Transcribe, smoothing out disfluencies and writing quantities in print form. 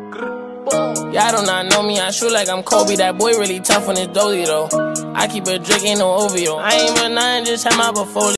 Y'all do not know me, I shoot like I'm Kobe. That boy really tough on his dolly though. I keep a drink, ain't no OVO. I ain't but nothing, just have my portfolio.